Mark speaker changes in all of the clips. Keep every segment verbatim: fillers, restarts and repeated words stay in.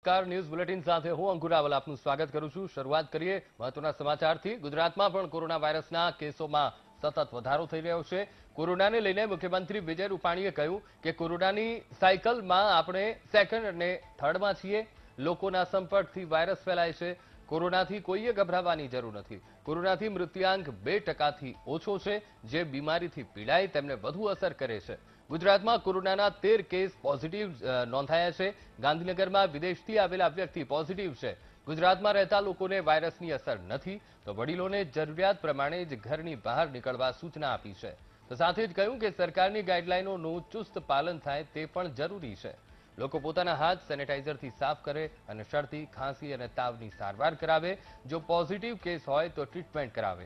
Speaker 1: નમસ્કાર news bulletin સાથે હું અંકુર રાવલ આપનું સ્વાગત કરું છું। શરૂઆત કરીએ મહત્વના સમાચારથી। ગુજરાતમાં પણ કોરોના વાયરસના કેસોમાં સતત વધારો થઈ રહ્યો છે। કોરોનાને લઈને મુખ્યમંત્રી વિજય રૂપાણીએ કહ્યું કે કોરોનાની સાયકલમાં આપણે સેકન્ડ અને થર્ડમાં છીએ। લોકોના સંપર્કથી વાયરસ ફેલાય છે। કોરોનાથી કોઈએ ગભરાવાની જરૂર નથી। કોરોનાથી મૃત્યુઆંક બે ટકાથી ઓછો છે। જે બીમારીથી પીડાય તેમને વધુ અસર કરે છે। ગુજરાતમાં કોરોનાના તેર કેસ પોઝિટિવ નોંધાયા છે। ગાંધીનગરમાં વિદેશથી આવેલા વ્યક્તિ પોઝિટિવ છે। ગુજરાતમાં રહેતા લોકોને વાયરસની અસર નથી તો વડીલોને જરૂરિયાત પ્રમાણે જ ઘરની બહાર નીકળવા સૂચના આપી છે। તો સાથે જ કહ્યું કે સરકારની ગાઈડલાઈનોનું ચુસ્ત પાલન થાય તે પણ જરૂરી છે। લોકો પોતાના હાથ સેનેટાઈઝરથી સાફ કરે અને શરદી ખાંસી અને તાવની સારવાર કરાવે। જો પોઝિટિવ કેસ હોય તો ટ્રીટમેન્ટ કરાવે।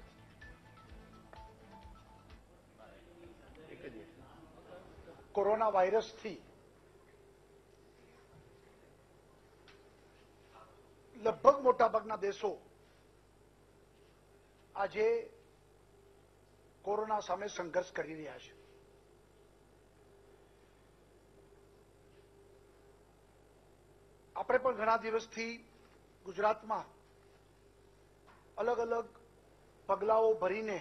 Speaker 2: કોરોના વાયરસથી લગભગ મોટાભાગના દેશો આજે કોરોના સામે સંઘર્ષ કરી રહ્યા છે। આપણે પણ ઘણા દિવસથી ગુજરાતમાં અલગ અલગ પગલાઓ ભરીને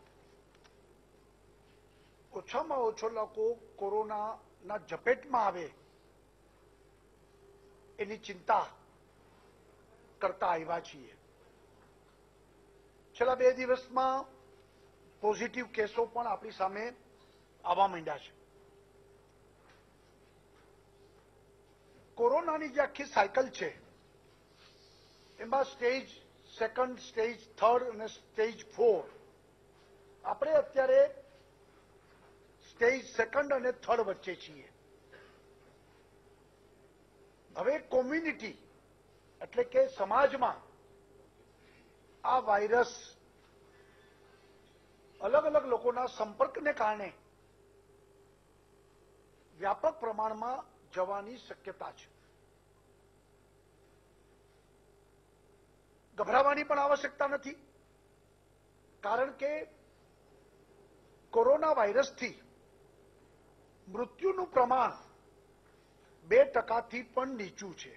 Speaker 2: ઓછામાં ઓછો લોકો કોરોનાના ઝપેટમાં આવે એની ચિંતા કરતા આવ્યા છીએ। છેલ્લા બે દિવસમાં પોઝિટિવ કેસો પણ આપણી સામે આવવા માંડ્યા છે। કોરોનાની જે આખી સાયકલ છે એમાં સ્ટેજ સેકન્ડ, સ્ટેજ થર્ડ અને સ્ટેજ ફોર, આપણે અત્યારે સ્ટેજ સેકન્ડ અને થર્ડ વચ્ચે છીએ। હવે કોમ્યુનિટી એટલે કે સમાજમાં આ વાયરસ અલગ અલગ લોકોના સંપર્કને કારણે વ્યાપક પ્રમાણમાં જવાની શક્યતા છે। ગભરાવાની પણ આવશ્યકતા નથી, કારણ કે કોરોના વાયરસથી મૃત્યુનું પ્રમાણ બે ટકાથી પણ નીચું છે।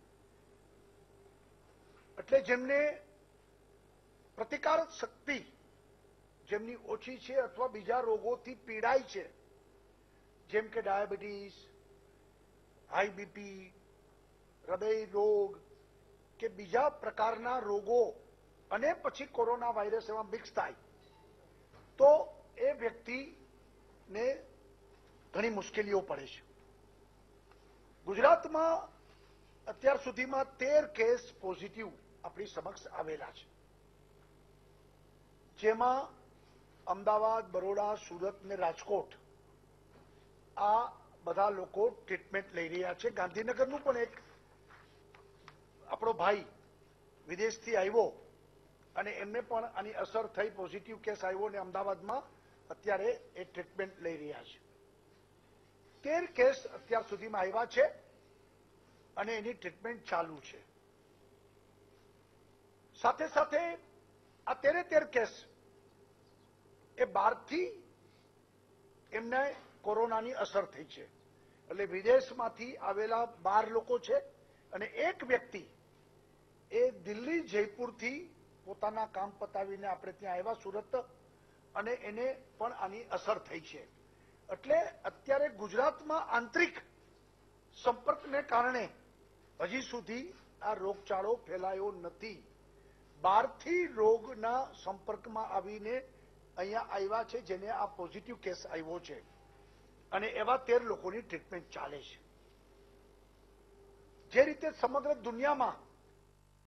Speaker 2: એટલે જેમને પ્રતિકારક શક્તિ જેમની ઓછી છે અથવા બીજા રોગોથી પીડાય છે, જેમ કે ડાયાબિટીસ, હાઈ બીપી, હૃદય રોગ કે બીજા પ્રકારના રોગો અને પછી કોરોના વાયરસ એમાં મિક્સ થાય તો એ વ્યક્તિને ઘણી મુશ્કેલીઓ પડે છે। ગુજરાતમાં અત્યાર સુધીમાં તેર કેસ પોઝિટિવ આપણી સમક્ષ આવેલા છે, જેમાં અમદાવાદ, બરોડા, સુરત ને રાજકોટ આ બધા લોકો ટ્રીટમેન્ટ લઈ રહ્યા છે। ગાંધીનગરનું પણ એક આપણો ભાઈ વિદેશથી આવ્યો અને એમને પણ આની અસર થઈ, પોઝિટિવ કેસ આવ્યો અને અમદાવાદમાં અત્યારે એ ટ્રીટમેન્ટ લઈ રહ્યા છે। તેર કેસ અત્યાર સુધીમાં આવ્યા છે અને એની ટ્રીટમેન્ટ ચાલુ છે। સાથે સાથે આ તેરે તેર કેસ એ બહારથી એમને કોરોનાની અસર થઈ છે, એટલે વિદેશમાંથી આવેલા બાર લોકો છે અને એક વ્યક્તિ એ દિલ્હી, જયપુરથી પોતાના કામ પતાવીને આપણે ત્યાં આવ્યા સુરત, અને એને પણ આની અસર થઈ છે। એટલે અત્યારે ગુજરાતમાં આંતરિક સંપર્કને કારણે હજી સુધી આ રોગચાળો ફેલાયો નથી। બહારથી રોગના સંપર્કમાં આવીને અહીંયા આવ્યા છે જેને આ પોઝિટિવ કેસ આવ્યો છે, અને એવા તેર લોકોની ટ્રીટમેન્ટ ચાલે છે। જે રીતે સમગ્ર દુનિયામાં